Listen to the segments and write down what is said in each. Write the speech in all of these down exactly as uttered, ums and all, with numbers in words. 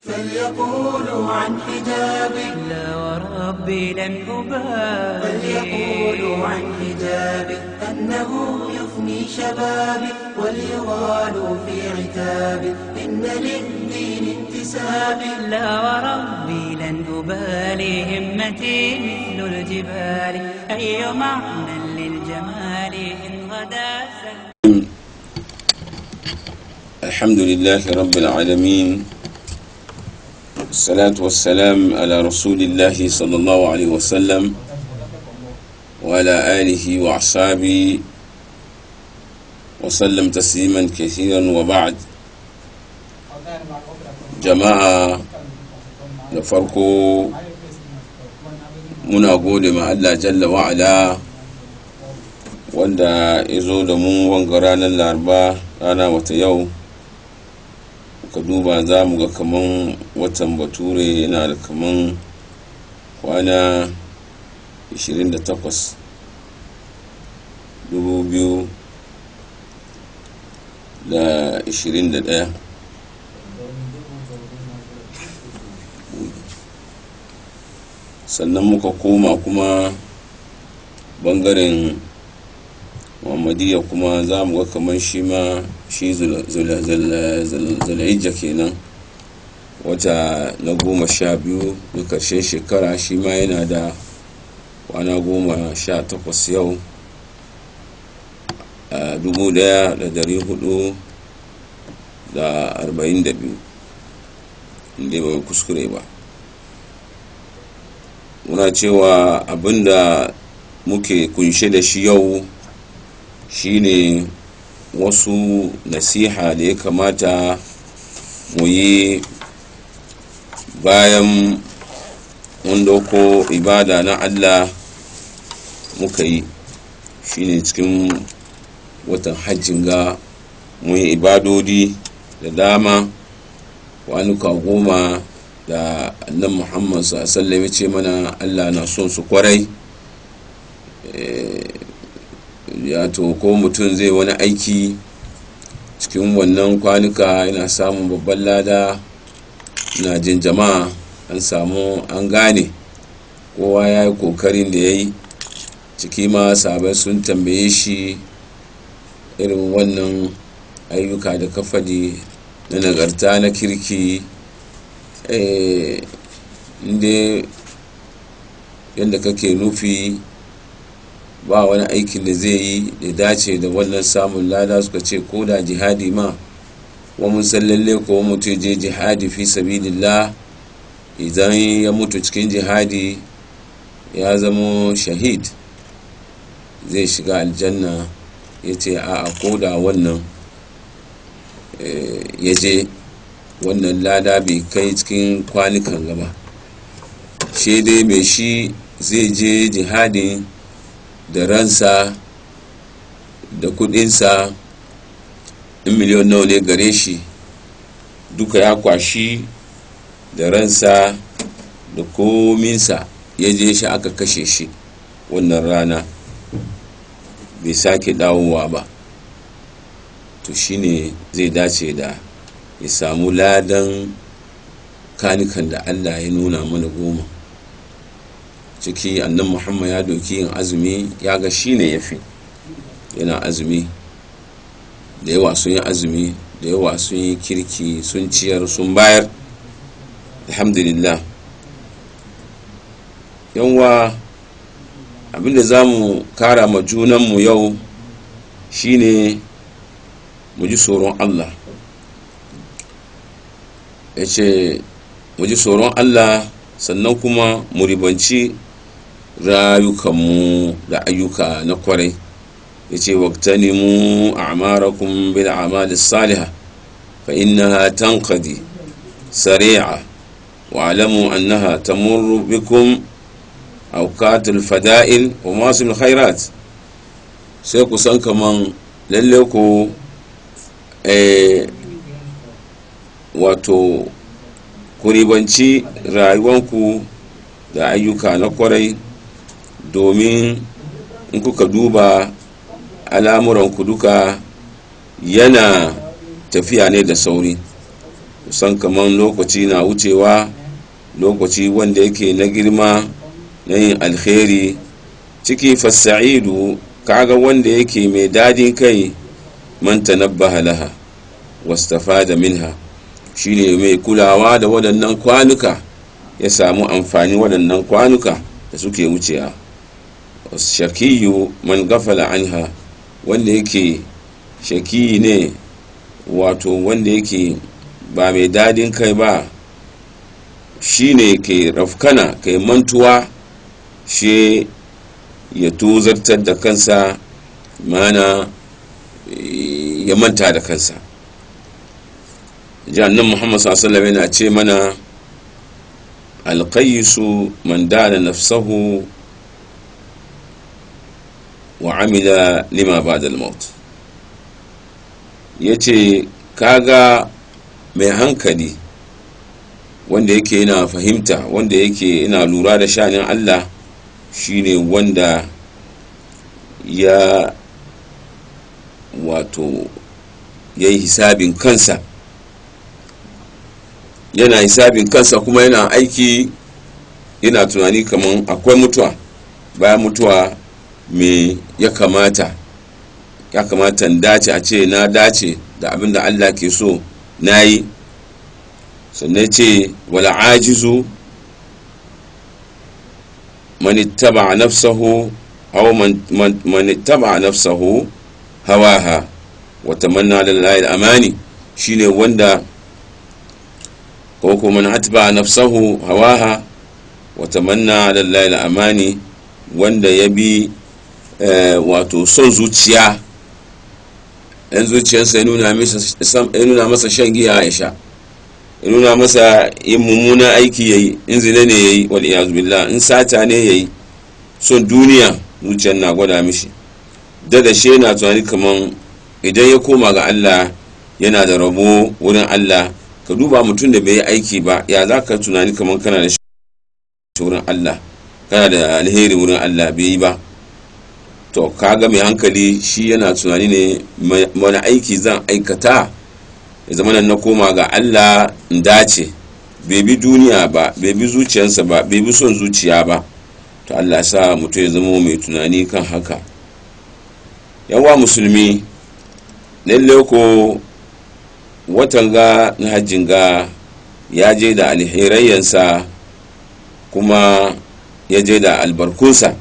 فليقولوا عن حجابي لا وربي لن أبالي فليقولوا عن حجابي أنه يفني شبابي وليغالوا في عتابي إن للدين انتسابي لا وربي لن أبالي همتي مثل الجبال أي معنى للجمال إن غدا سهل. الحمد لله رب العالمين، الصلاة والسلام على رسول الله صلى الله عليه وسلم وعلى آله وأصحابه وسلم تسليما كثيرا. وبعد، jama'a da farko muna gode ma Allah jalla wa'ala wanda ya zo da mu wanga ranar laraba, rana wata yau ka duba za mu ga kaman watan bature yana da kaman kwana ishirin da takwas dubu biyu da ishirin da ɗaya. Sannan muka koma kuma bangaren muhammadiyya kuma za mu ga kamar shi ma shi zulhijja kenan, wata na goma sha biyu na karshen shekara, shi ma yana da kwana goma sha takwas yau a dubu daya da dari hudu da arba'in da biyu, inda bai kuskure ba. Muna cewa abinda muke kunshe da shi yau shine wasu nasiha da ya kamata mu yi bayan mun dauko ibada na Allah muka yi. Shine cikin watan hajjin ga mun yi ibadodi da dama, kwanuka goma da annan Muhammad sallallahu alaihi wasallam ya ce mana Allah na son su kwarai. Ya to ko mutum zai wani aiki cikin wannan kwanuka yana samun babban lada. Na jin jama'a an samu an gane kowa ya yi kokarin da ya yi ciki ma sabai sun tambaye shi irin wannan ayyuka da kafadi na nagarta na kirki, inda yadda kake nufi ba wani aikin da zai yi da dace da wannan samun lada. Suka ce ko da jihadi ma, wa mun san lalle ko mutu je jihadi fi sabilillah, idan ya mutu cikin jihadi ya zama shahid zai shiga aljanna. Ya ce a'a, ko da wannan ya je wannan lada bai kai cikin kwanukan gaba. Shi dai mai shi zai je jihadin da ransa da kudinsa, in miliyon nawa ne gare shi duka ya kwashi da ransa da kominsa ya je shi aka kashe shi wannan rana bai sake dawowa ba. To shine zai dace da ya samu ladan kanikan da Allah ya nuna mana goma. Ciki annan Muhammad ya doki yin azumi, ya ga shine yafi. Yana azumi da yawa, sun yi azumi da yawa, sun yi kirki, sun ciyar, sun bayar, alhamdulillah. Yanwa abinda za mu kara ma junanmu yau shine mu ji tsoron Allah. Ya ce mu ji tsoron Allah, sannan kuma mu ribanci rayukanmu da ayyuka na kwarai. Ya ce waqtanimu a'marakum bil a'malis salihah fa innaha tanqadi sari'a wa alamu annaha tamurru bikum awqatul fada'il wa mawasimul khairat. sai ku san kaman lalle ku eh wato ku ribanci rayuwanku da ayyuka na kwarai, domin in kuka duba al'amuranku duka yana tafiya ne da sauri. san kaman lokaci na wucewa, lokaci wanda yake na girma na yin alkhairi ciki. fasa'idu kaga wanda yake mai dadin kai man tanabbaha laha wastafada minha, shine mai kulawa da waɗannan kwanuka ya samu amfani waɗannan kwanuka da suke wucewa. shakiyu man gafala anha, wanda yake shaki ne, wato wanda yake ba mai dadin kai ba, shine ke rafkana kai mantuwa, shi ya tuzartar da kansa, mana ya manta da kansa. jannan muhammad sallallahu alaihi wasallam yana ce mana alqayyisu man dana nafsahu wa amila lima ba'da al-maut. yace kaga mai hankali wanda yake yana fahimta, wanda yake yana lura da shanin Allah, shine wanda ya wato yayi hisabin kansa, yana hisabin kansa kuma yana aiki, yana tunani kaman akwai mutuwa, bayan mutuwa me ya kamata ya kamata dace a ce na dace da abin da Allah ke so na yi. sannan ce wala ajizu man ittaba nafsahu aw man ittaba nafsahu hawaha wa tamanna lillahi al-amani, shine wanda ko kuma man atba nafsahu hawaha wa tamanna lillahi al-amani, wanda ya bi wato son zuciya, yan zuciyarsa ya nuna masa shan giya ya sha, ya nuna masa yin mummunan aiki yayi, in zina ne yayi wal iyaz billah, in sata ne yayi, son duniya zuciyar na gwada mishi da da shi yana tunani kaman idan ya koma ga Allah yana da rabo wurin Allah. ka duba mutum da bai yi aiki ba, ya za ka tunani kaman kana da shi wurin Allah, kana da alheri wurin Allah, bai yi ba. to kaga mai hankali shi yana tunani ne wani aiki zan aikata ya zama na koma ga Allah in dace, bai bi duniya ba, bai bi zuciyarsa ba, bai bi son zuciya ba. to Allah sa mutum ya zama mai tunani kan haka. yawa musulmi, lalle ko watan ga na hajjin ga ya je da alherayyansa kuma ya je da albarkunsa.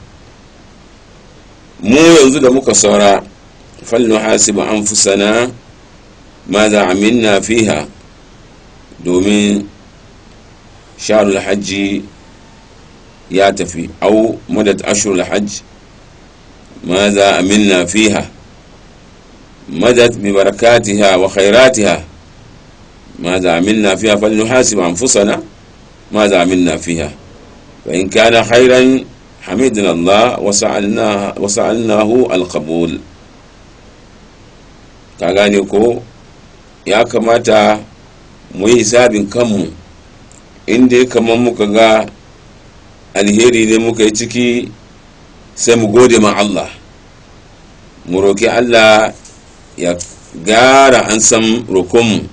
mu yanzu da muka saura falnu hasiba anfusana ma za amilna fiha, domin sharul hajji ya tafi, au madad ashurul hajj ma za amilna fiha madad bi barakatiha wa khairatiha ma za amilna fiha falnu hasiba anfusana ma za amilna fiha wa in kana khairan hamidna Allah wa sa'alnahu alqabul. ka gane ko, ya kamata mu yi hisabin kanmu, inda kamar muka ga alheri ne muka yi ciki, sai mu gode ma Allah, mu roki Allah ya gara an san rokonmu.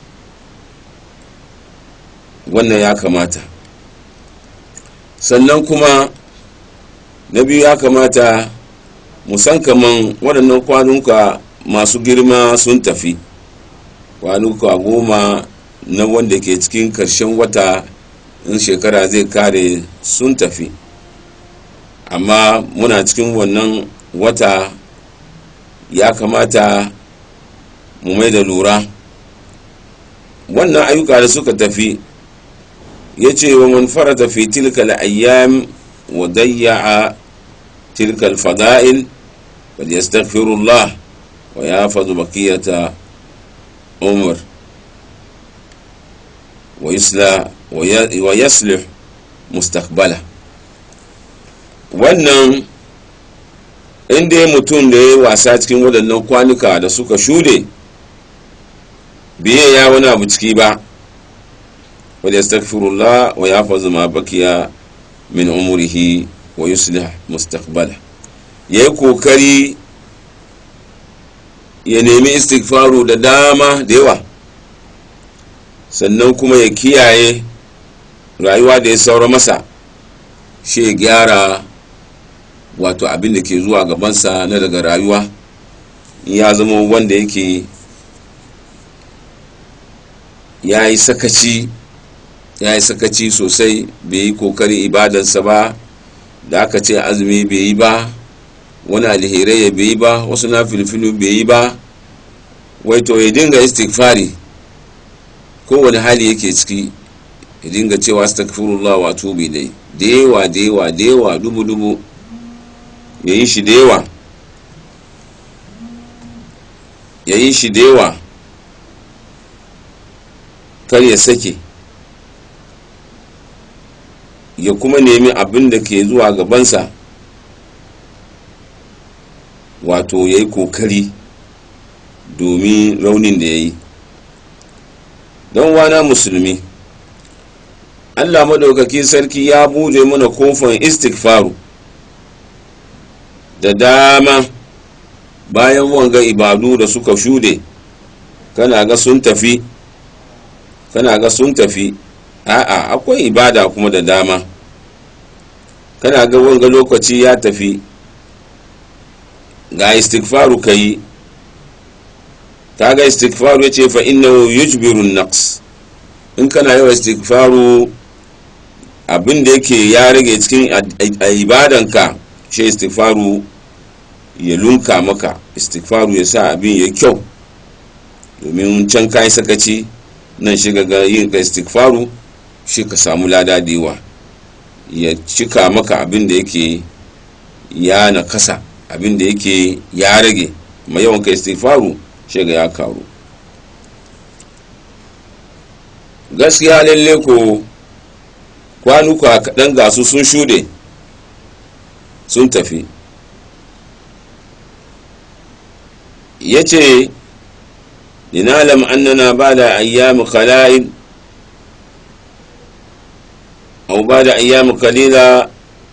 wannan ya kamata. sannan kuma na biyu ya kamata mu san kaman waɗannan kwanuka masu girma sun tafi, kwanuka goma na wanda ke cikin ƙarshen wata in shekara zai kare sun tafi, amma muna cikin wannan wata ya kamata mu mai da lura. wannan ayyuka da suka tafi, ya ce wa man farata fi tilka al-ayyam wa dayya'a tilka al-fada'il fal yastaghfirullah wa yafadhu baqiyata umr wa yusla wa yaslih mustaqbala. wannan inda mutum da ya wasa cikin waɗannan kwanuka da suka shude biye ya wani abu ciki ba, wadda astaghfirullah wa yafadhu ma baqiya min umrihi wa yuslih mustaqbala. yayi kokari ya nemi istighfaru da dama da yawa, sannan kuma ya kiyaye rayuwa da ya saura masa, shi ya gyara wato abin da ke zuwa gabansa na daga rayuwa. Ya zama wanda yake ya yi sakaci ya yi sakaci sosai, bai yi kokarin ibadansa ba, da aka ce azumi bai yi ba, wani alherai ya bai yi ba, wasu na filfilu bai yi ba, wai to ya dinga istighfari kowane hali yake ciki, ya dinga cewa astaghfirullah wa atubu ilai da yawa da yawa da yawa dubu dubu, ya yi shi da yawa ya yi shi da yawa kar ya sake, ya kuma nemi abin da ke zuwa gabansa, wato ya yi kokari domin raunin da ya yi. don wana musulmi, Allah maɗaukaki sarki ya bude mana kofan istighfaru da dama bayan wanga ibadu da suka shude, kana ga sun tafi kana ga sun tafi a'a akwai ibada kuma da dama, kana ga wanga lokaci ya tafi ga istighfaru kai, kaga istighfaru yace fa innahu yujbiru an-naqs, in kana yawa istighfaru abin da yake ya rage cikin ibadanka, shi istighfaru ya lunka maka, istighfaru ya sa abin ya kyau, domin can kai sakaci nan shiga ga yin istighfaru shi ka samu lada diwa, ya cika maka abin da yake ya nakasa, abin da yake ya rage, mai yawan ka istighfaru shiga ya karu. Gaskiya lalle ko kwanuka kaɗan gasu sun shude sun tafi. Ya ce linalam annana ba da ayyamu kala'in au ba da ayyamu kalila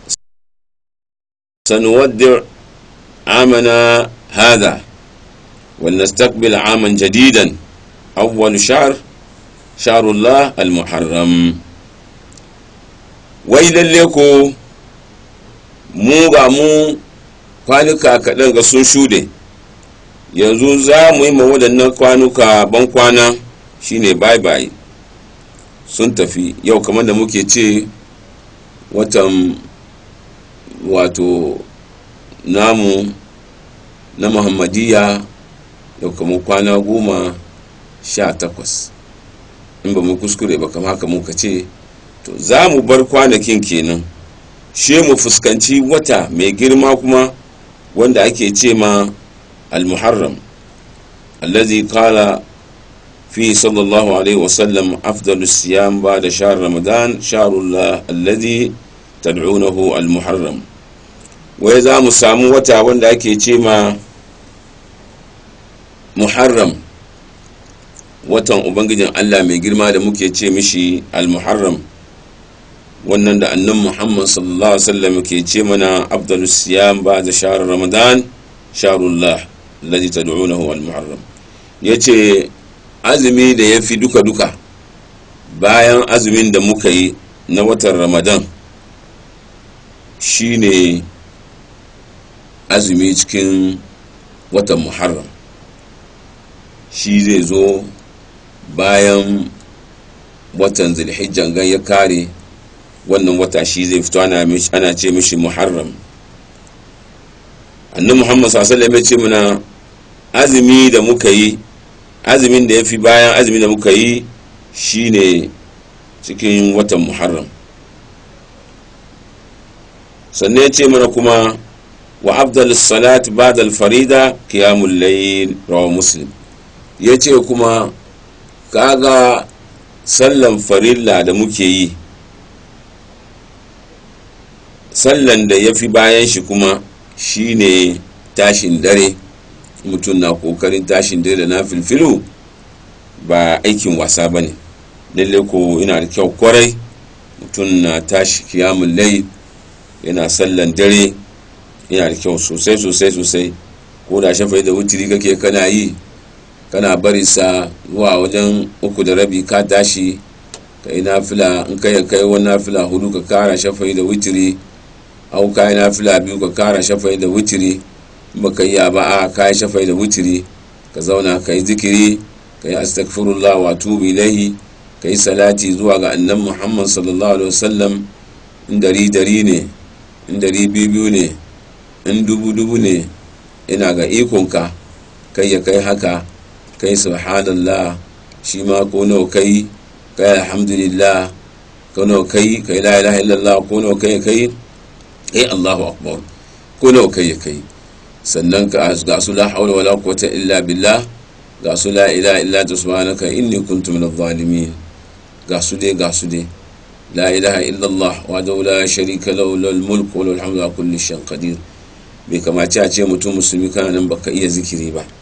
sanuwaddir amana hada ونستقبل عاما جديدا أول شهر شهر الله المحرم. وإذا لكو mu ga mu kwanuka kaɗan ga sun shude, yanzu za mu yi ma waɗannan kwanuka ban kwana, shine bye bye, sun tafi. Yau kamar da muke ce watan wato namu na muhammadiyya yau kamar kwana goma sha takwas, in ba mu kuskure ba, kama haka muka ce to za mu bar kwanakin kenan, she mu fuskanci wata mai girma kuma wanda ake ce ma al-muharram allazi qala fi sallallahu alaihi wasallam afdalu siyam ba'da shahr ramadan shahrullah allazi tad'unahu al-muharram. wai za mu samu wata wanda ake ce ma muharram, watan ubangijin Allah mai girma da muke ce mishi al-muharram, wannan da annan Muhammad sallallahu alaihi wasallam ke ce mana afdalus siyam ba'da shahr ramadan shahrullah alladhi tad'unahu al-muharram. yace azumi da yafi duka duka bayan azumin da muka yi na watan ramadan shine azumi cikin watan muharram, shi zai zo bayan watan zulhijjan gan ya kare, wannan wata shi zai fito ana ce mishi muharram. annabi Muhammad sallallahu alaihi wasallam ya ce mana azumi da muka yi, azumin da yafi bayan azumi da muka yi shine cikin watan muharram. sannan ya ce mana kuma wa afdalus salat ba'da al-farida qiyamul layl, rawahu muslim. ya ce kuma kaga sallan farilla da muke yi, sallan da ya fi bayan shi kuma shine tashin dare, mutum na kokarin tashin dare da na filfilu, ba aikin wasa ba ne. lalle ko yana da kyau kwarai mutum na tashi kiyamun lai, yana sallan dare, yana da kyau sosai sosai sosai. ko da shafai da wutiri kake kana yi, kana bari sa zuwa wajen uku da rabi ka tashi ka yi nafila, in kai kai wani nafila hudu ka kara shafa'i da witiri, au ka yi nafila biyu ka kara shafa'i da witiri, ba ka yi ba a ka yi shafa'i da witiri, ka zauna ka yi zikiri, ka yi astaghfirullah wa tubu ilaihi, ka yi salati zuwa ga annan muhammad sallallahu alaihi wasallam, in dari dari ne, in dari biyu ne, in dubu dubu ne, ina ga ikonka kai ya kai haka, kai subhanallah shi ma ko nawa kai, kai alhamdulillah ko nawa kai, kai la ilaha illallah ko nawa kai kai eh Allahu akbar ko nawa kai kai. Sannan ka ga su la hawla wala quwwata illa billah, ga su la ilaha illa anta subhanaka inni kuntu minadh zalimin, ga su dai ga su dai la ilaha illallah wa la sharika lahu lahul mulku wa lahul hamdu ala kulli shay'in qadir. bai kamace a ce mutum musulmi kana nan baka iya zikiri ba,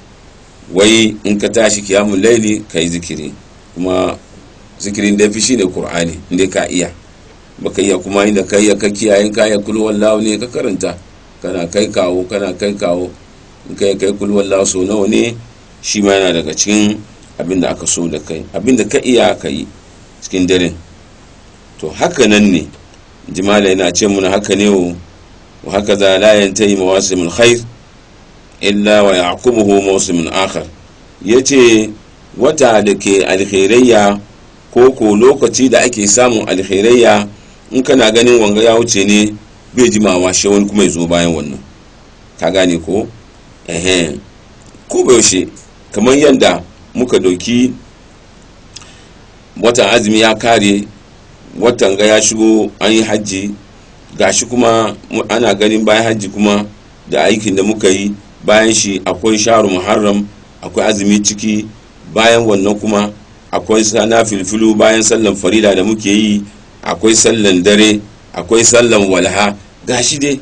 wai in ka tashi kiyamun laili ka yi zikiri, kuma zikirin da fi shi ne Kur'ani inda ka iya, baka iya kuma inda ka iya ka kiyaye ka iya kul wallahu ne ka karanta, kana kai kawo kana kai kawo in kai kai kul wallahu so nawa ne, shi ma yana daga cikin abin da aka so da kai, abin da ka iya ka yi cikin dare. To haka nan ne jimala yana ce muna haka ne wo, wa haka za la yantahi mawasimul khair illa wa yaqubuhu mawsimun akhar. yace wata da ke alkhairayya ko ko lokaci da ake samun alkhairayya, in kana ganin wanga ya wuce ne bai jimawa shi wani kuma ya zo bayan wannan, ka gane ko eh ko bayaushe. kamar yadda muka doki watan azumi ya kare, watan ga ya shigo an yi hajji, gashi kuma ana ganin bayan hajji kuma da aikin da muka yi bayan shi akwai sharu muharram, akwai azumi ciki, bayan wannan kuma akwai sana filfilu, bayan sallan farida da muke yi akwai sallan dare, akwai sallan walha, gashi dai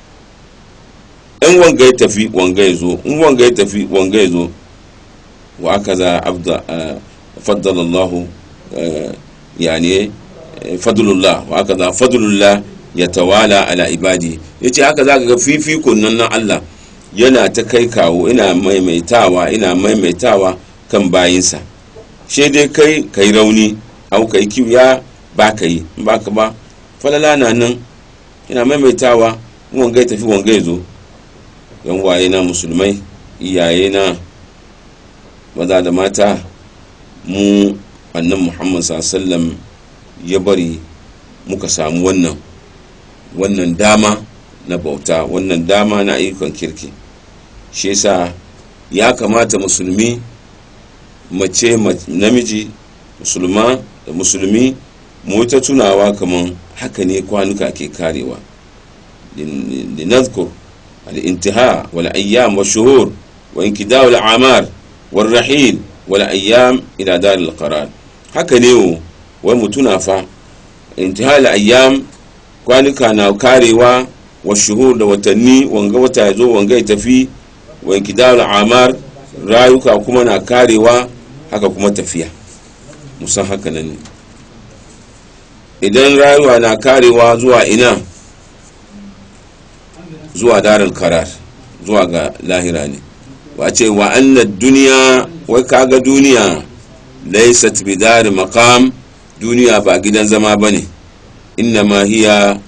in wanga ya tafi wanga ya zo, in wanga ya tafi wanga ya zo. wa aka za abda faddala Allah yani fadlullah, wa aka za fadlullah ya tawala ala ibadi. yace haka zaka ga fifikon nan na Allah yana ta kai kawo, ina maimaitawa ina maimaitawa kan bayinsa. she dai kai kai rauni au kai kiwiya ba kai, in baka ba falala na nan ina maimaitawa, wanga ya tafi wanga ya zo. yan waye na musulmai, iyaye na maza da mata, mu annan Muhammad sallallahu alaihi wasallam ya bari muka samu wannan wannan dama na bauta, wannan dama na ayyukan kirki. shi yasa ya kamata musulmi, mace namiji, musulma da musulmi mu ta tunawa kaman haka ne kwanuka ke karewa. linadhkur al-intiha wal ayyam wash shuhur wa inkidaa al a'mar wal rahil wal ayyam ila dar al qarar. haka ne wai mutuna fa intiha al ayyam, kwanuka na karewa, wa shuhur da watanni, wanga wata yazo wanga ya tafi, wa inkidaa al a'mar, rayuka kuma na karewa, haka kuma tafiya. musan haka nan ne idan rayuwa na karewa zuwa ina, zuwa darul qarar, zuwa ga lahira ne. wace wa annad duniya, wai kaga duniya laysat bidar maqam, duniya ba gidan zama bane, innama hiya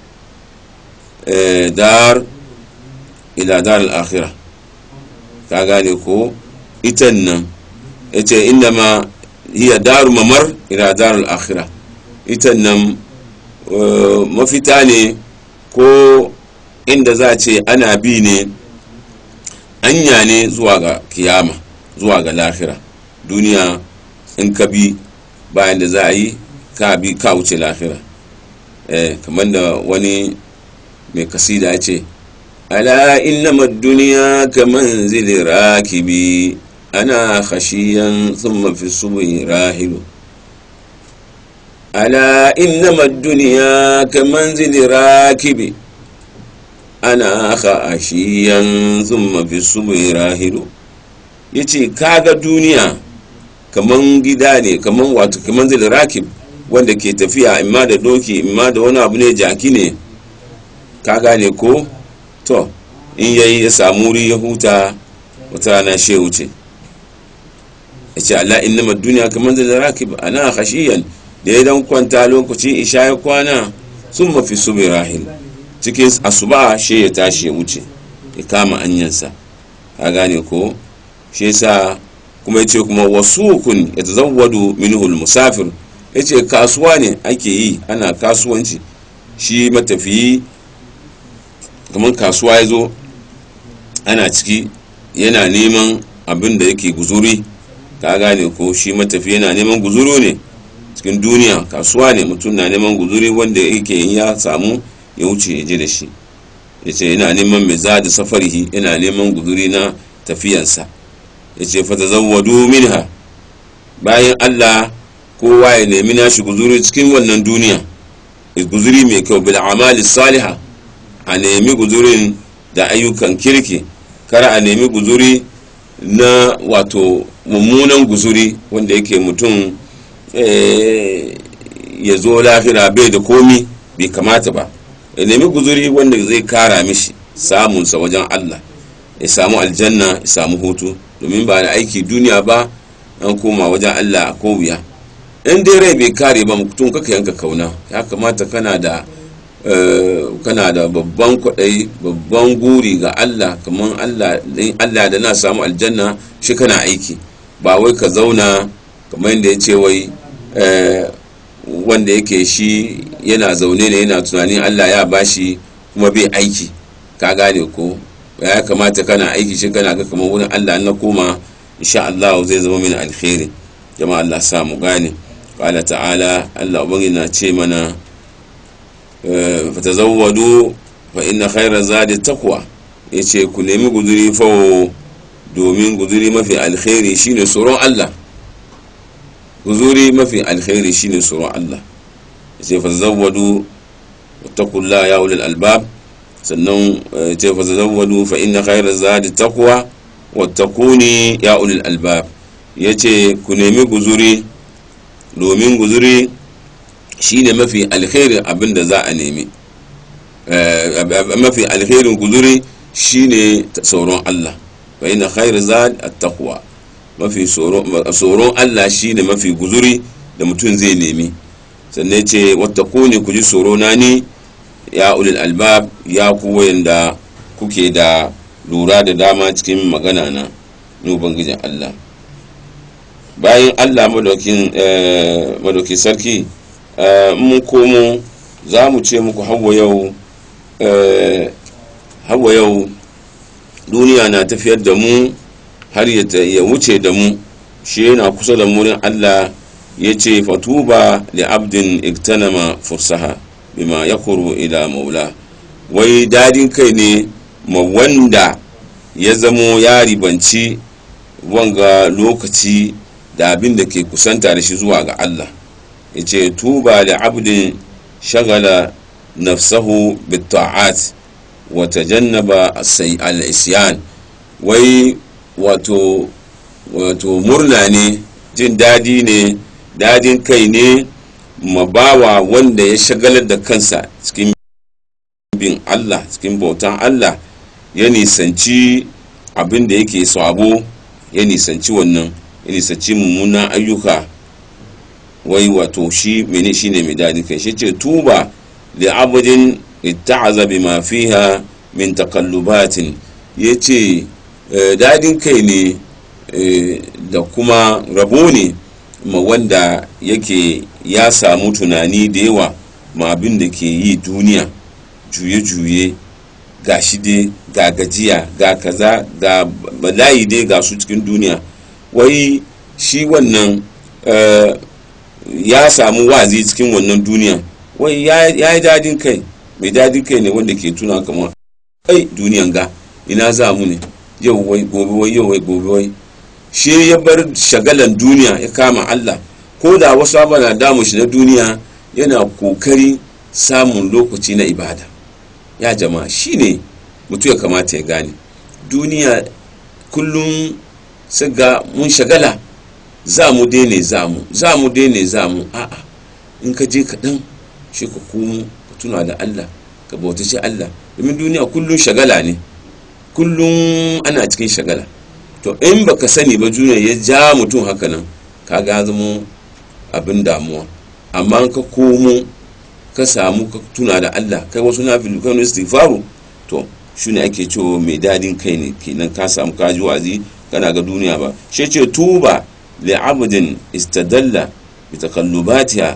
dar ila dar al-akhirah. ka gane ko itan nan yace innama hiya daru mamar ila dar al-akhirah, itan nan mafita ne ko inda za ce ana bi ne, anya ne zuwa ga kiyama, zuwa ga lahira. duniya in ka bi bayan da za a yi ka bi ka wuce lahira. eh kamar da wani mai kasida ce, ala innama duniya kamanzil rakibi ana khashiyan thumma fi subhi rahilu. ala innama duniya kamanzil rakibi ana khashiyan thumma fi subhi rahilu. yace kaga duniya kaman gida ne, kaman wato kaman zai rakib wanda ke tafiya imma da doki imma da wani abu ne, jaki ne, ka gane ko. to in yayi ya samu wuri ya huta, wata rana she wuce. yace Allah innama dunya kaman da rakib ana khashiyan da ya dan kwanta lokacin isha ya kwana summa fi subhi rahil cikin asuba shi ya tashi ya wuce ya kama anyansa ka gane ko shi yasa kuma yace kuma wasukun yatazawwadu minhu almusafir yace kasuwa ne ake yi ana kasuwanci shi matafiyi kamar kasuwa ya zo ana ciki yana neman abin da yake guzuri ka gane ko shi matafiyi yana neman guzuru ne cikin duniya kasuwa ne mutum na neman guzuri wanda yake ya samu ya wuce ya je da shi yace yana neman mizaj safarihi yana neman guzuri na tafiyansa yace fa tazawwadu minha bayan Allah kowa ya nemi nashi guzuri cikin wannan duniya guzuri mai kyau bil amali salihah a nemi guzurin da ayyukan kirki kar a nemi guzuri na wato mummunan guzuri wanda yake mutum ya zo lahira bai da komi bai kamata ba ya nemi guzuri wanda zai kara mishi samunsa wajen Allah ya samu aljanna ya samu hutu domin ba da aiki duniya ba an koma wajen Allah a kowiya in dai rai bai kare ba mutum kaka yanka kauna ya kamata kana da kana da babban kwaɗayi babban guri ga Allah kamar Allah Allah da na samu aljanna shi kana aiki ba wai ka zauna kamar yadda ya ce wai wanda yake shi yana zaune ne yana tunanin Allah ya bashi kuma bai aiki ka gane ko ya kamata kana aiki shi kana ga kamar wurin Allah na koma insha Allah zai zama mini alkhairi jama'a Allah samu gane qala ta'ala Allah ubangiji na ce mana fatazawwadu fa inna khayra zadi taqwa yace ku nemi guduri fa domin guduri mafi alkhairi shine tsoron Allah guduri mafi alkhairi shine tsoron Allah yace fatazawwadu wattaqullaha ya ulul albab sannan yace fatazawwadu fa inna khayra zadi taqwa wattaquni ya ulul albab yace ku nemi guduri domin guduri shine mafi alkhairin abin da za a nemi mafi alkhairin guzuri shine tsoron Allah wa inna khairu zad at-taqwa mafi tsoron Allah shine mafi guzuri da mutum zai nemi sannan ce wattaquni ku ji tsoro na ni ya ulul albab ya ku wayanda kuke da lura da dama cikin magana na ni ubangijin Allah bayan Allah madaukin madaukin sarki mun komo za mu ce muku hawa yau hawa yau duniya na tafiyar da mu har ya wuce da mu shi yana kusa da murin Allah ya ce fatuba li abdin iktanama fursaha bima yakuru ila maula wai dadin kai ne ma wanda ya zamo ya ribanci wanga lokaci da abin da ke kusanta da shi zuwa ga Allah yace tuba da abdin shagala nafsahu bitta'at wa tajannaba al-isyan wai wato wato murna ne jin dadi ne dadin kai ne mabawa wanda ya shagalar da kansa cikin bin Allah cikin bautan Allah ya nisanci abin da yake sabo ya nisanci wannan ya nisanci mummunan ayyuka wai wato shi mene shine mai dadi kai shi ce tuba li abdin itta'aza bima fiha min taqallubatin yace dadin kai ne da kuma rabo ne ma wanda yake ya samu tunani da yawa ma abin da ke yi duniya juye-juye ga shi dai ga gajiya ga kaza ga bala'i dai ga su cikin duniya wai shi wannan ya samu wazi cikin wannan duniya wai ya yi dadin kai mai dadin kai ne wanda ke tuna kamar ai duniyan ga ina za mu ne yau wai gobe wai yau wai gobe wai shi ya bar shagalan duniya ya kama Allah ko da wasu abu na damu shi na duniya yana kokari samun lokaci na ibada ya jama'a shine mutu ya kamata ya gane duniya kullum ga mun shagala za mu daine za mu za mu daine za mu a'a in ka je kaɗan shi ka komo ka tuna da Allah ka bautaci Allah domin duniya kullum shagala ne kullum ana cikin shagala to in baka sani ba juna ya ja mutum haka nan kaga zama abin damuwa. amma ka komo ka samu ka tuna da Allah kai wasu nafilu kai istighfaru to shine ake cewa mai dadin kai ne kenan ka samu kaji wazi kana ga duniya ba. shi ce tuba li abdin istadalla bi takallubatiha,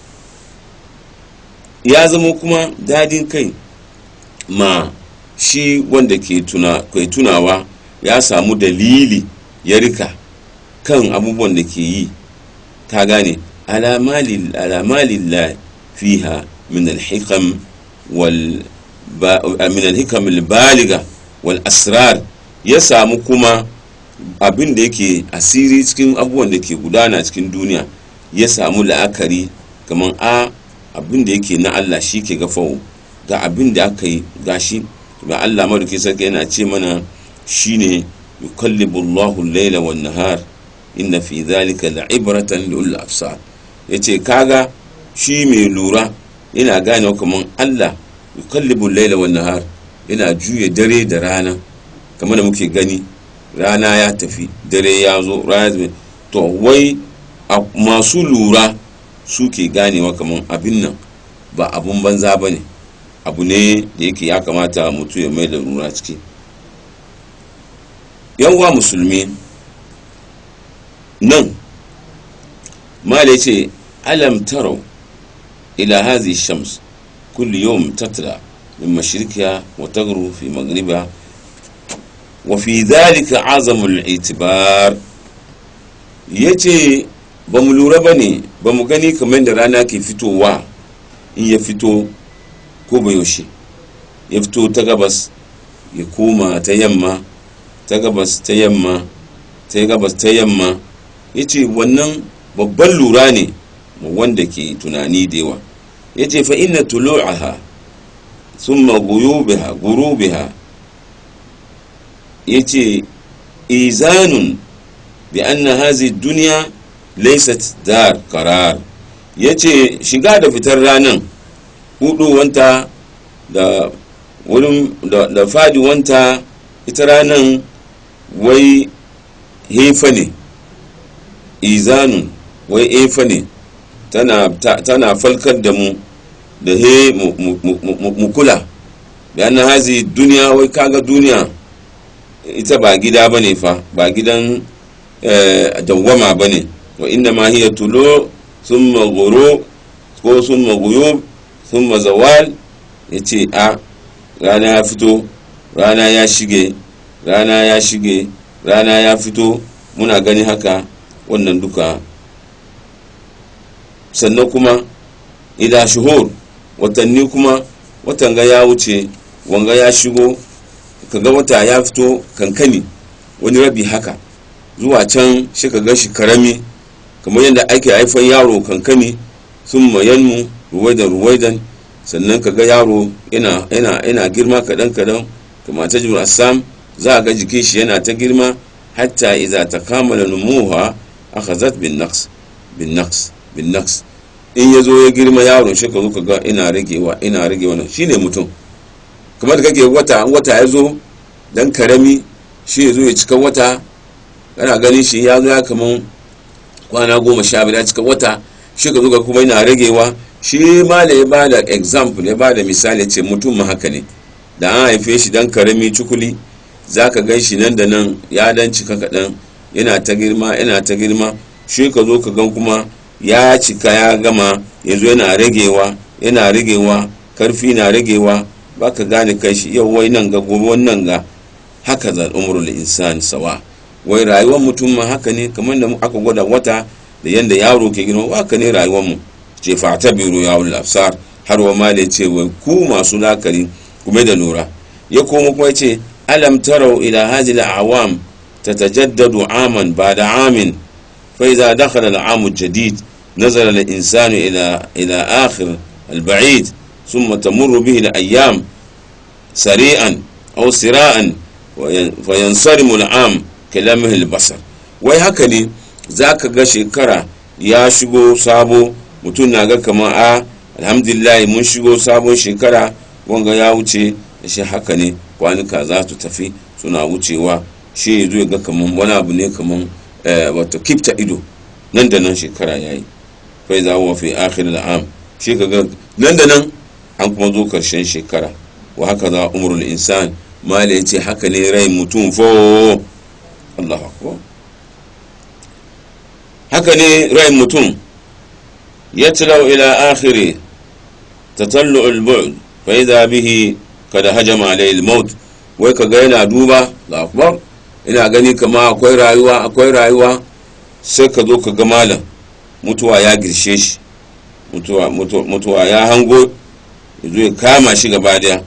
ya zama kuma dadin kai ma shi wanda ke tuna kai tunawa ya samu dalili ya rika kan abubuwan da ke yi, ka gane alamalillah fiha min alhikam wal min alhikam albaliga wal asrar, ya samu kuma abin da yake asiri cikin abubuwan da ke gudana cikin duniya, ya samu la'akari kaman a abin da yake na Allah shi ke gafawo ga abin da aka yi gashi ga Allah madauki sarki yana ce mana shine yukallibu Allahu al-laila wan nahar inna fi dhalika la'ibratan lil absar. yace kaga shi mai lura yana gane kaman Allah yukallibu al-laila wan nahar yana juye dare da rana kamar da muke gani rana ya tafi dare ya zo rana to wai masu lura suke ganewa kaman abin nan ba abun banza bane, abu ne da yake ya kamata mutu ya mai da lura ciki. yanwa musulmi nan mala ce alam tarau ila hazi shams kulli yawm tatla min mashriqiha wa taghru fi maghribiha wa fi dhalika azamu al-i'tibar. yace ba mu lura bane ba mu gani kamar da rana ke fitowa in ya fito ko ba yaushe ya fito ta gabas ya koma ta yamma ta gabas ta yamma ta gabas ta yamma yace wannan babban lura ne wanda ke tunani da yawa. yace fa inna tulu'aha thumma ghuyubaha ghurubaha yace izanun bi anna hadhihi ad-dunya laysat dar qarar. yace shiga da fitar ranan hudu wanta da wurin da fadi wanta ita ranan wai hefa ne, izanun wai hefa ne tana, ta, tana falkar da mu da he mu kula da yana hazi duniya. wai kaga duniya ita ba gida ba ne fa, ba gidan eh, dawwama ba ne. wa inda ma hiya tulo sun magoro ko sun magoyo sun mazawal. ya ce a rana ya fito rana ya shige rana ya shige rana ya fito muna gani haka wannan duka. sannan kuma ila shuhur watanni kuma watan ga ya wuce wanga ya shigo kaga wata ya fito kankani wani rabi haka zuwa can shi kaga shi karami kamar yadda ake haifan yaro kankani sun mayanmu ruwaidan ruwaidan sannan kaga yaro yana yana yana girma kadan kadan kamar ta jimar assam za a ga jikin shi yana ta girma hatta idza takamala numuha akhazat bin naqs bin naqs bin naqs. in yazo ya girma yaron shi ka zo kaga ina ragewa ina ragewa nan shine mutum. kamar da kake wata wata yazo dan karami shi yazo ya cika wata kana ganin shi yazo ya kaman kwana goma sha biyar ya cika wata shi ka zo ka kuma ina ragewa. shi ma da ya bada example ya bada misali ce mutum ma haka ne da an haife shi dan karami cikuli zaka gan shi nan da nan ya dan cika kadan yana ta girma yana ta girma shi ka zo ka gan kuma ya cika ya gama yanzu yana ragewa yana ragewa karfi na ragewa baka gane kai shi yau wai nan ga gobe wannan ga haka zal umrul insan sawa. wai rayuwar mutum ma haka ne kamar da aka gwada wata da yanda yaro ke girma haka ne rayuwar mu. ce fa ta biro ya ul absar har wa male ce wai ku masu lakari kuma da lura. ya komo kuma ce alam tarau ila hadhihi al-awam tatajaddadu aman ba'da amin fa idha dakhala al-aam al-jadid nazala al-insanu ila ila akhir al-ba'id thumma tamurru bihi al-ayyam sari'an aw sira'an fa yansarimu al-aam kalamihi al-basar. wai haka ne zaka ga shekara ya shigo sabo mutum na ga kamar a alhamdulillah mun shigo sabon shekara wanga ya wuce shi haka ne kwanuka za su tafi suna wucewa shi ya zo ya ga kaman wani abu ne kaman wato kifta ido nan da nan shekara yayi fa iza huwa fi akhir al'am shi kaga nan da nan an kuma zo karshen shekara wa haka za umrul insan mala yace haka ne rai mutum fo Allahu akbar haka ne rai mutum yatlau ila akhiri tatallu al-bu'd fa idha bihi kada hajama alayhi al-maut wai kaga yana duba Allahu akbar ina gani kama akwai rayuwa akwai rayuwa sai ka zo ka ga malam mutuwa ya girshe shi mutuwa mutuwa ya hango yazo ya kama shi gaba daya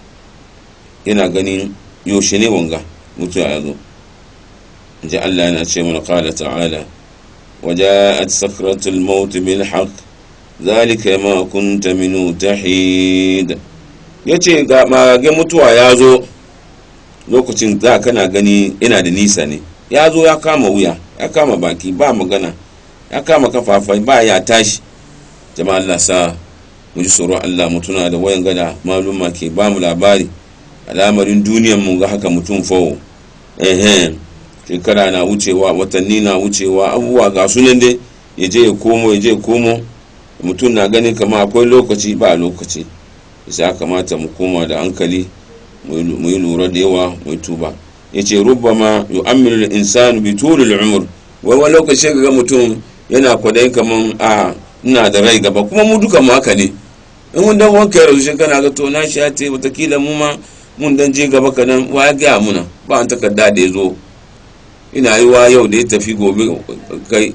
yana ganin yaushe ne wanga mutuwa ya zo inji Allah yana ce mana qala ta'ala وجاءت سكرة الموت بالحق ذلك ما كنت منه تحيد yace ga magage mutuwa ya zo lokacin da kana gani ina da nisa ne ya zo ya kama wuya ya kama baki ba magana ya kama kafafai ba ya tashi jama'a Allah sa mu ji tsoro Allah mutuna da wayan gada maluma ke ba mu labari al'amarin duniyar mu ga haka mutum fawo eh shekara na wucewa watanni na wucewa abubuwa ga sunan dai ya je ya komo ya je ya komo mutum na gani kama akwai lokaci ba lokaci isa kamata mu koma da hankali mu yi lura da yawa mu tuba ya ce rubbama yu'ammilu al-insanu bi tulil umr wani lokaci ga mutum yana kwadai kaman a ina da rai gaba kuma mu duka mu haka ne in mun dan wanka yaro shi kana ga to na shi ya ce watakila mu ma mun dan je gaba kanan wa ya ga muna ba an takarda da ya zo ina yi wa yau da ya tafi gobe kai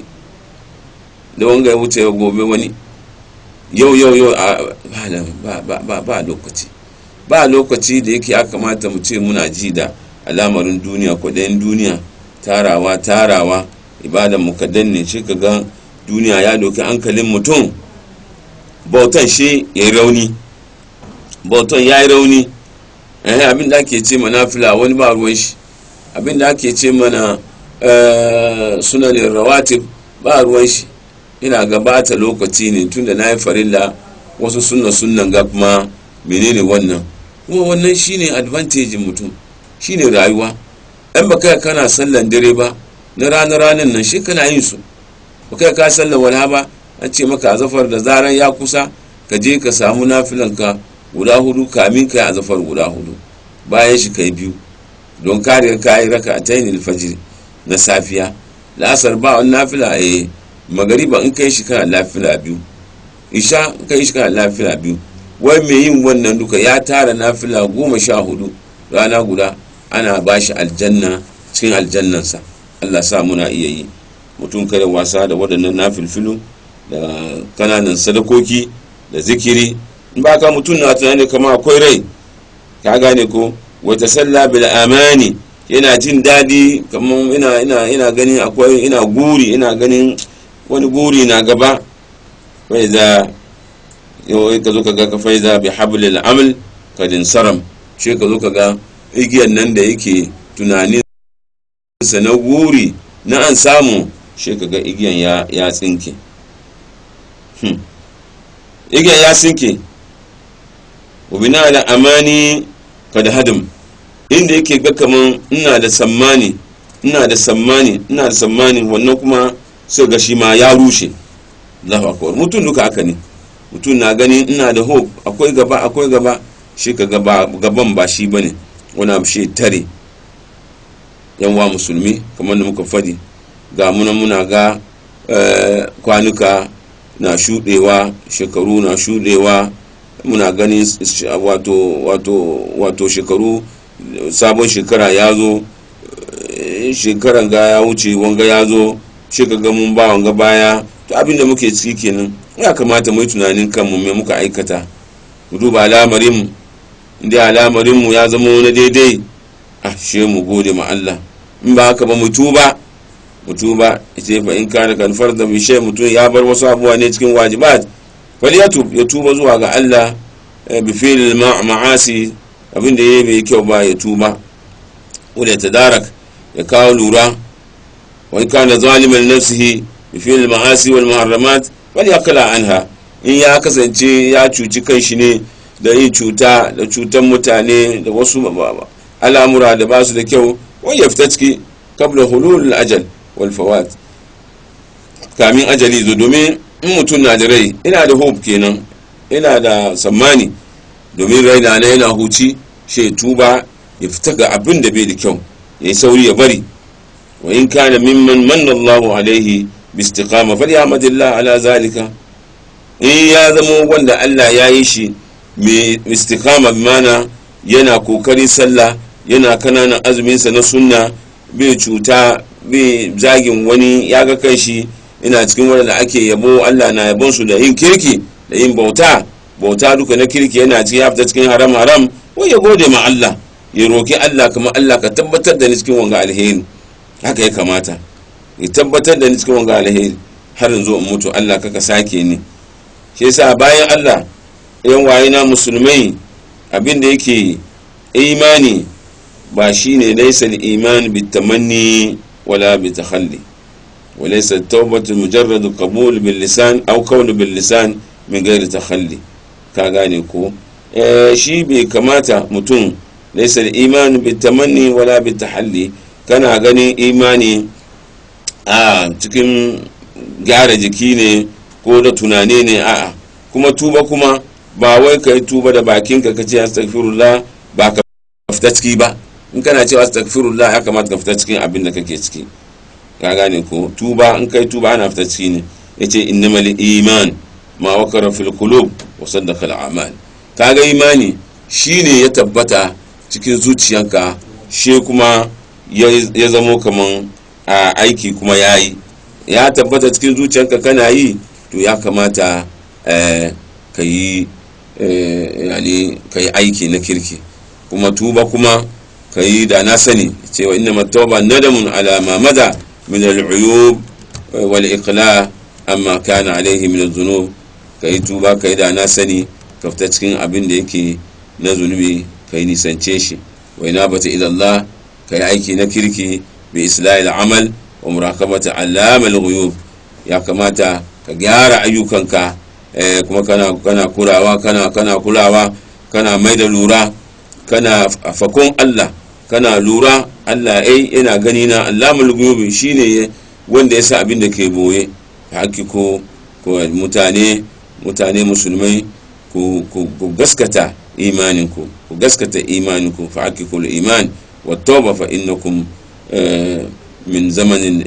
da wanga ya wuce gobe wani yau yau yau ba ba ba ba lokaci ba lokaci da yake ya kamata mu ce muna ji da al'amarin duniya kwaɗayin duniya tarawa tarawa ibadan mu ka danne shi kaga duniya ya doki hankalin mutum bautan shi ya yi rauni bautan ya yi rauni eh abin da ake ce mana fila wani ba ruwan shi abin da ake ce mana sunanin rawatib ba ruwan shi ina gabata lokaci ne tunda na yi farilla wasu sunna sunnan ga kuma menene wannan kuma wannan shine advantage mutum shine rayuwa dan baka kana sallan dare ba na ranar ranar nan shi kana yin su baka ka sallan wala ba an ce maka azafar da zaran ya kusa ka je ka samu nafilan ka guda hudu kamin kai azafar guda hudu bayan shi kai biyu don kare ka yi raka tayin alfajr na safiya la'asar ba wannan nafila eh magariba in kai shi kana lafila biyu isha in kai shi kana lafila biyu wai mai yin wannan duka ya tara nafila goma sha hudu rana guda ana bashi aljanna cikin aljannansa Allah sa muna iya yi mutum kare wasa da waɗannan nafilfilu da kananan sadakoki da zikiri in ba ka mutum na tunani kama akwai rai ka gane ko wata sallah bil amani yana jin dadi kamar ina ina ina ganin akwai ina guri ina ganin wani guri na gaba fai za yau ka zo ka ga ka fai za bi hablil amal kadin saram shi ka zo ka ga igiyan nan da yake tunanin sa na guri na an samu shi ka ga igiyan ya ya tsinke hmm. igiyan ya tsinke ubina ala amani kada hadam inda yake ga kaman ina da sammani ina da sammani ina da sammani wannan kuma sai ga shi ma ya rushe Allahu akbar mutum duka haka ne mutum na gani ina da hope akwai gaba akwai gaba shi ka gaba gaban ba shi bane wani abu shi tare yan wa musulmi kamar da muka fadi ga muna muna ga kwanuka na shudewa shekaru na shudewa muna ganin wato wato wato shekaru sabon shekara ya zo shekaran ga ya wuce wanga ya zo shi ka ga mun ba wanga baya to abin da muke ciki kenan ya kamata mu yi tunanin kanmu me muka aikata mu duba al'amarin mu inda al'amarin mu ya zama wani daidai ah she mu gode ma Allah in ba haka ba mu tuba mu tuba ite fa in kana kan farda bi shay mutun ya bar wasu abuwa ne cikin wajibat falyatub ya tuba zuwa ga Allah bi fi'l ma'asi abin da yayi bai kyau ba ya tuba wala tadarak ya kawo lura wa in kana zaliman nafsihi bi fi'l ma'asi wal muharramat wal yaqla anha in ya kasance ya cuci kanshi ne da yin cuta da cutan mutane da wasu al'amura da basu da kyau wai ya fita ciki kabla hulul ajal wal fawat kamin ajali zo, domin in mutum na da rai ina da hope kenan, ina da tsammani, domin rai na yana huci shi tuba ya fita ga abin da bai da kyau ya yi sauri ya bari. wa in kana mimman manna Allahu alaihi bi istiqama falyahmadillah ala zalika, in ya zama wanda Allah ya yi shi mai istiqama mana yana kokarin sallah, yana kananan azuminsa na sunna, bai cuta, bai zagin wani, ya ga kan shi ina cikin wanda ake yabo, Allah na yabon su da yin kirki da yin bauta bauta duka na kirki, yana cikin ya fita cikin haram haram, wai ya gode ma Allah, ya roki Allah kuma Allah ka tabbatar da ni cikin wanga alheri. Haka ya kamata, ya tabbatar da ni cikin wanga alheri har in zo in mutu, Allah kaka sake ni. Shi yasa bayan Allah yan waye na musulmai, abin da yake imani ba shine laysa al-iman bitamanni wala bitakhalli, wa laysa at-tawbatu mujarrad qabul bil lisan aw qawl bil lisan min ghairi takhalli. Ka gane ko eh shi bai kamata mutum laysa al-iman bitamanni wala bitahalli, kana ganin imani a cikin gyara jiki ne ko da tunane ne, a'a kuma tuba kuma ba wai kai tuba da bakinka ka ce astaghfirullah ba ka fita ciki ba. In kana cewa astaghfirullah ya kamata ka fita cikin abin da kake ciki. Ka gane ko tuba in kai tuba ana fita ciki ne. Yace innamal iman ma wakara fil qulub wa saddaqa al a'mal. Kaga imani shine ya tabbata cikin zuciyanka, she kuma ya zamo kaman a aiki kuma yayi ya tabbata cikin zuciyanka kana yi, to ya kamata ka yi yani ka yi aiki na kirki. Kuma tuba kuma ka yi da na sani cewa inna tawba nadamun ala ma mada min al-uyub wal iqla amma kana alaihi min adh-dhunub. Ka yi tuba ka yi da na sani ka fita cikin abin da yake na zunubi, ka yi nisance shi. wa inabata ila Allah, ka yi aiki na kirki bi islahil amal wa muraqabati allama al-ghuyub. Ya kamata ka gyara ayyukanka kuma kana kana kulawa kana kana kulawa kana mai da lura, kana fakon Allah, kana lura Allah ai yana gani na. allamul ghuyub shine wanda yasa abin da ke boye. Haƙi ko ko mutane mutane musulmai ku ku gaskata imaninku, ku gaskata imaninku. fa haqiqul iman wa tawba fa innakum min zamanin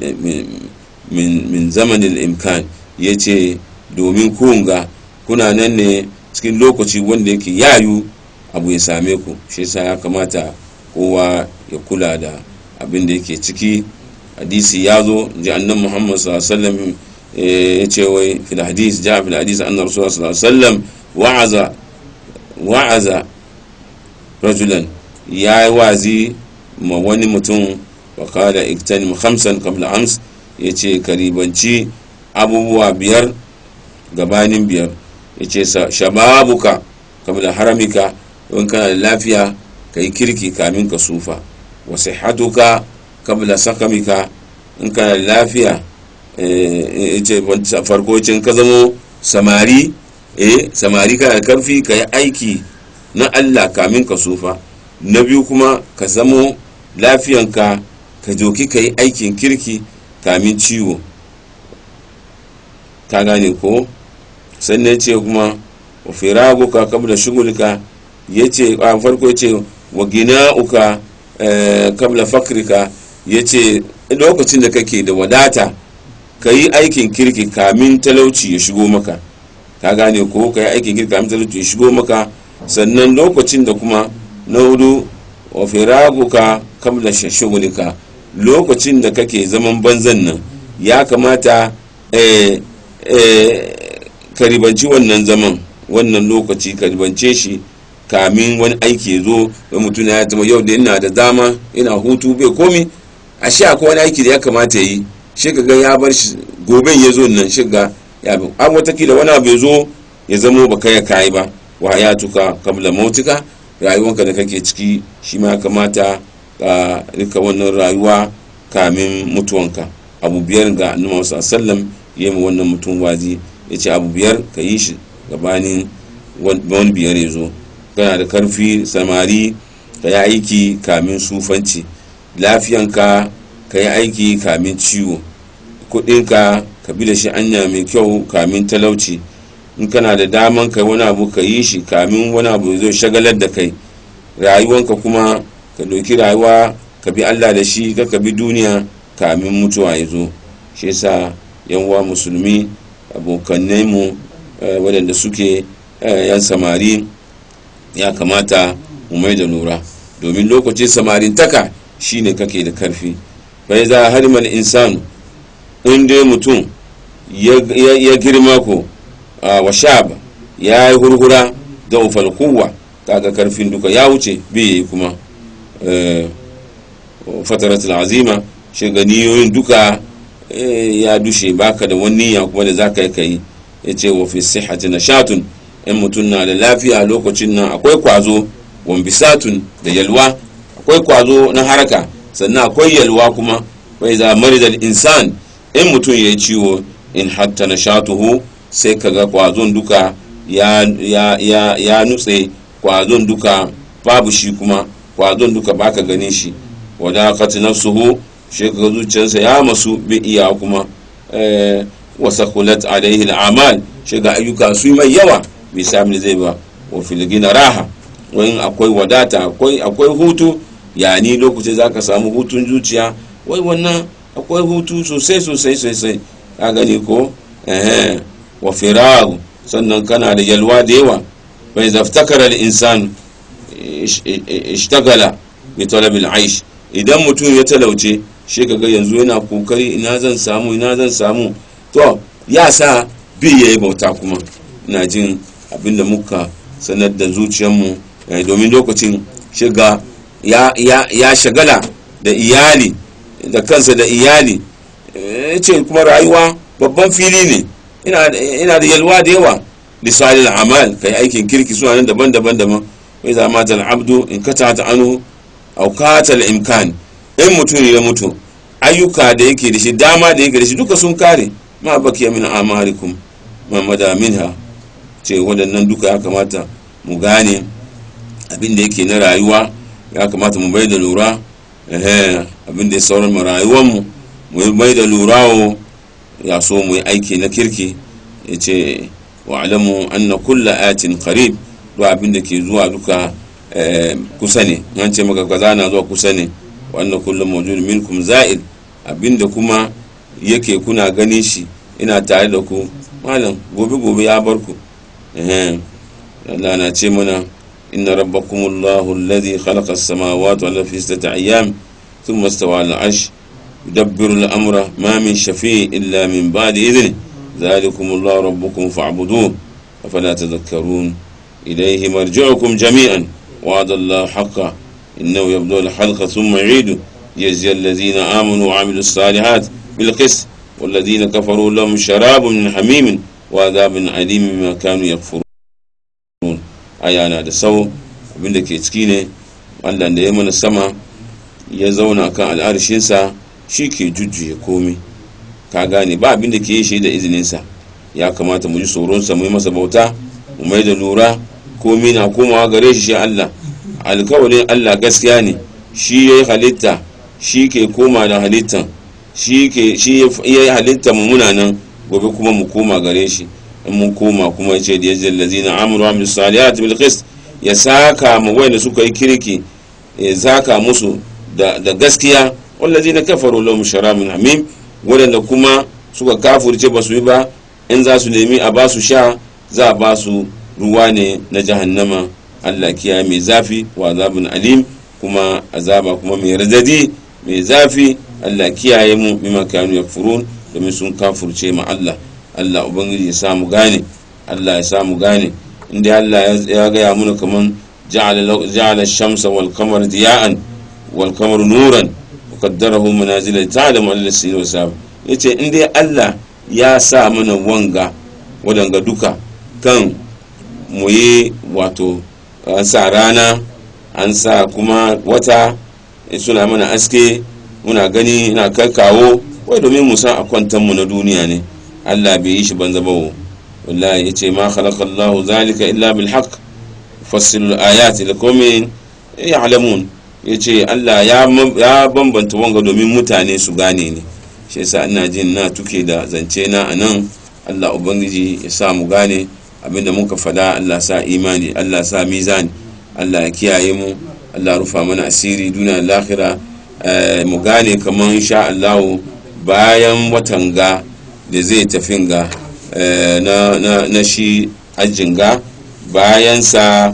min min zamanil imkan. Yace domin kunga kuna nan ne cikin lokaci wanda yake yayu abu ya same ku. Shi yasa ya kamata kowa ya kula da abin da yake ciki. Hadisi ya zo ji annabi Muhammad sallallahu alaihi wasallam yace wai fil hadis ja fil hadis anna rasulullah sallallahu alaihi wasallam wa'aza wa'aza rajulan, ya wazi ma wani mutum, wa qala iktanim khamsan qabla ams, yace karibanci abubuwa biyar gabanin biyar. Yace shababuka qabla haramika, in kana da lafiya kai kirki kamin ka sufa. wa sihhatuka qabla sakamika, in kana da lafiya yace farko cin ka zamo samari eh samari kana da karfi kai aiki na Allah kamin ka sufa. Na biyu kuma ka zamo lafiyanka ka joki kai aikin kirki kamin ciwo. Ka gane ko sannan ce kuma wa firaguka qabla shughulika, yace a farko yace wa gina'uka qabla fakrika, yace lokacin da kake da wadata kayi aikin kirki kamin talauci ya shigo maka. Ka gane ko kayi aikin kirki kamin talauci ya shigo maka. Sannan lokacin da kuma na hudu wa firaguka qabla shughulika, lokacin da kake zaman banzan nan ya kamata eh ka ribanci wannan zaman, wannan lokaci ka ribance shi kamin wani aiki ya zo. da mutum ya zama yau da ina da dama ina hutu bai komi, a sha akwai wani aiki da ya kamata yi, shi ga ya bar shi goben ya zo nan, shi ga ya bi an watakila wani abu ya zo ya zamo ba kai kai ba. wa hayatuka qabla mautika, rayuwanka da kake ciki shi ma kamata ka rika wannan rayuwa kamin mutuwanka. abu biyar ga annabi sallallahu alaihi wasallam yayi mu wannan mutum wazi, yace abu biyar ka yi shi gabanin wani biyar ya zo. Kana da karfi samari ka yi aiki kamin sufanci. lafiyanka ka yi aiki kamin ciwo, kudinka ka bi da shi anya mai kyau kamin talauci, in kana da daman kai wani abu ka yi shi kamin wani abu zai shagalar da kai, rayuwanka kuma ka ɗauki rayuwa ka bi Allah da shi ka bi duniya kamin mutuwa ya zo. shi yasa yan uwa musulmi abokanai mu waɗanda suke yan samari ya kamata mu mai da lura, domin lokacin samarin taka shine kake da karfi. bai za harimal insanu inda mutum ya girma ko wa shaba ya yi hurhura da ufal kuwa kaga karfin duka ya wuce bai kuma fataratul azima shiganiyoyin duka ya dushe baka da wani niyya kuma da zaka yi kai. yace wa fi sihhati nashatun, in mutum na da lafiya lokacin nan akwai kwazo, wambisatun da yalwa, akwai kwazo na haraka sannan akwai yalwa kuma. bai za maridal insan in mutum ya yi ciwo in hatta nashatuhu sai kaga kwazon duka ya ya ya ya nutse, kwazon duka babu shi kuma, kwazon duka baka ganin shi. wadaqat nafsuhu shi kaga zuciyarsa ya masu bi iya kuma eh wasakulat alaihi al'amal shi ga ayyuka su mai yawa bai sami zai ba. wa fil gina raha, wani akwai wadata akwai akwai hutu, yani lokacin zaka samu hutun zuciya, wai wannan akwai hutu sosai sosai sosai ka gani ko eh wa firag, sannan kana da yalwa da yawa. bai zaftakara al-insan ishtagala bi talab al-aish, idan mutum ya talauce shi kaga yanzu yana kokari ina zan samu ina zan samu to ya sa bi yayi bauta kuma. ina jin abinda muka sanar da zuciyarmu domin lokacin shiga ya ya ya shagala da iyali da kansa da iyali ce kuma rayuwa babban fili ne, ina da yalwa da yawa. lisalil amal kai aikin kirki suna nan daban-daban daban. wai za ma tal abdu in katata anhu aw katal imkan, in mutum ya mutu ayyuka da yake da shi dama da yake da shi duka sun kare. ma bakiya min amalikum ma mada minha, ce waɗannan duka ya kamata mu gane abin da yake na rayuwa, ya kamata mu bai da lura eh abin da ya sauran mu rayuwarmu mu bai da lura ya so mu yi aiki na kirki. yace wa alamu anna kullu atin qarib, do abin da ke zuwa duka kusa ne, an ce maka kaza na zuwa kusa ne. wa anna kullu mawjud minkum za'il, abin da kuma yake kuna gani shi ina tare da ku malam gobe gobe ya bar ku. eh Allah na ce mana inna rabbakumullahu alladhi khalaqa as-samawati wal arda fi sittati ayyam thumma istawa 'ala al-'arsh yudabbiru al-amra ma min shafi'in illa min ba'di idhnihi dhalikumullahu rabbukum fa'buduhu afala tadhakkarun ilayhi marji'ukum jami'an wa'ada Allahu haqqan innahu yabda'u al-khalqa thumma yu'iduhu yajzi alladhina amanu wa 'amilu as-salihati bil qist والذين كفروا لهم شراب من حميم وعذاب أليم بما كانوا يكفرون. aya na da sau abinda ke ciki ne Allah da ya mana sama ya zauna kan al'arshinsa shi ke jujjuya komai, ka gane ba abinda ke yi shi da izininsa. ya kamata mu ji tsoronsa mu yi masa bauta, mu mai da lura komai na komawa gare shi shi Allah. alkawalin Allah gaskiya ne, shi ya yi halitta, shi ke koma da halittan, shi ya yi halitta mu muna nan gobe kuma mu koma gare shi. in mun koma kuma ya ce da yajin lazina amuru wa misu salihati bil qist, ya saka mu wanda suka yi kirki ya saka musu da gaskiya. wallazina kafaru lahum sharabun hamim, wadanda kuma suka kafurce ba su yi ba, in za su nemi a ba su sha za a ba su ruwa ne na jahannama. Allah kiyaye mai zafi wa azabun alim, kuma azaba kuma mai radadi mai zafi. Allah kiyaye mu bima kanu yakfurun, domin sun kafurce ma Allah. Allah ubangiji ya samu gane, Allah ya samu gane. inda Allah ya gaya muna kaman ja'ala ash-shamsa wal qamara diya'an wal qamaru nuran wa qaddarahu manazila ta'lamu al-sin wa sab, yace inda Allah ya sa mana wanga wadanga duka kan mu yi wato an sa rana an sa kuma wata suna mana aske muna gani ina kai kawo, wai domin mu san akwantan mu na duniya ne. Allah bai yi shi banza ba wallahi. yace ma khalaqa Allahu zalika illa bil haqq fassilu ayati liqaumin ya'lamun, yace Allah ya ya bambanta wanga domin mutane su gane ne shi yasa ina jin na tuke da zance na anan. Allah ubangiji ya sa mu gane abinda muka fada. Allah sa imani, Allah sa mizani, Allah ya kiyaye mu, Allah rufa mana asiri duniya da lahira. Mu gane kaman insha Allah bayan watan ga da zai tafi ga na, na, na shi ajin ga bayan sa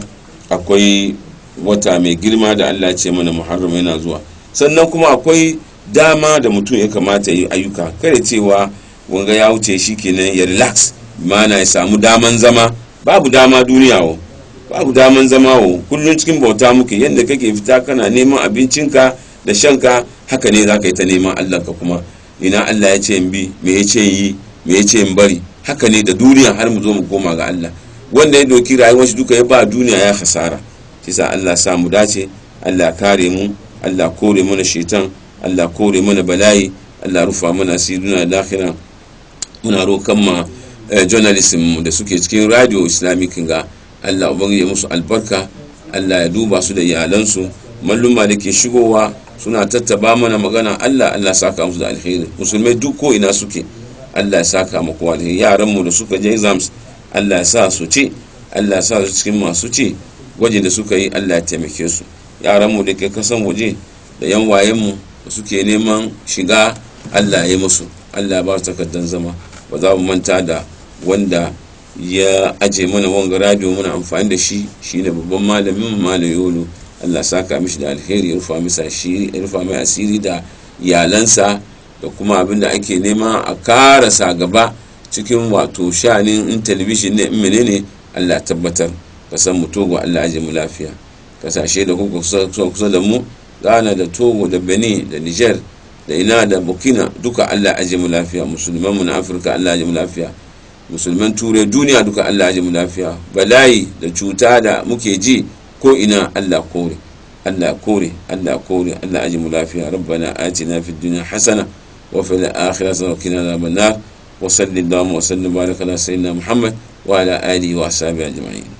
akwai wata mai girma da Allah ce mana Muharram yana zuwa. Sannan kuma akwai dama da mutum ya kamata yi ayyuka, kare cewa wanga ya wuce shi kenan ya relax, mana ya samu daman zama. Babu dama duniya wo, babu daman zama wo, kullum cikin bauta muke. Yadda kake fita kana neman abincinka da shanka, haka ne za ka yi ta neman Allah ka kuma. Ina Allah ya ce in bi, me ya ce yi, me ya ce in bari, haka ne da duniya har mu zo mu koma ga Allah. Wanda ya doki rayuwar shi duka ya ba duniya ya hasara. Kisa Allah sa mu dace, Allah kare mu, Allah kore mana shaitan, Allah kore mana bala'i, Allah rufa mana asiruna da lakhira. Muna roƙon ma journalism da suke cikin radio islamic ga Allah ubangiji ya musu albarka, Allah ya duba su da iyalansu. Malluma da ke shigowa suna tattaba mana magana, Allah Allah saka musu da alheri. Musulmai duk ko ina suke, Allah ya saka mu kowa da yaran mu da suka je exams, Allah ya sa su ci, Allah ya sa su cikin masu ci. Gwaji da suka yi, Allah ya taimake su. Yaran mu da ke kasan waje da yan wayen mu da suke neman shiga, Allah ya yi musu, Allah ya ba su takaddan zama. Ba za mu manta da wanda ya aje mana wanga radio muna amfani da shi, shine babban malamin Malam Yolo. Allah saka mishi da alheri, ya rufa masa asiri, ya rufa mai asiri da iyalansa da kuma abin da ake nema a karasa gaba cikin wato shanin in television ne in menene. Allah tabbatar kasan mu Togo, Allah aje mu lafiya. Kasashe da kuka kusa da mu, Ghana da Togo da Benin da Niger da ina da Burkina, duka Allah aje mu lafiya. Musulman mu na Afirka Allah aje mu lafiya. Musulman Turai duniya duka Allah aje mu lafiya. Bala'i da cuta da muke ji ko ina, Allah kore, Allah kore, Allah kore, Allah aje mu lafiya. Rabbana atina fid dunya hasana wa fil akhirati hasana wa qina adhaban nar. Wa sallallahu wa sallim baraka ala sayyidina Muhammad wa ala alihi wa ashabihi ajma'in.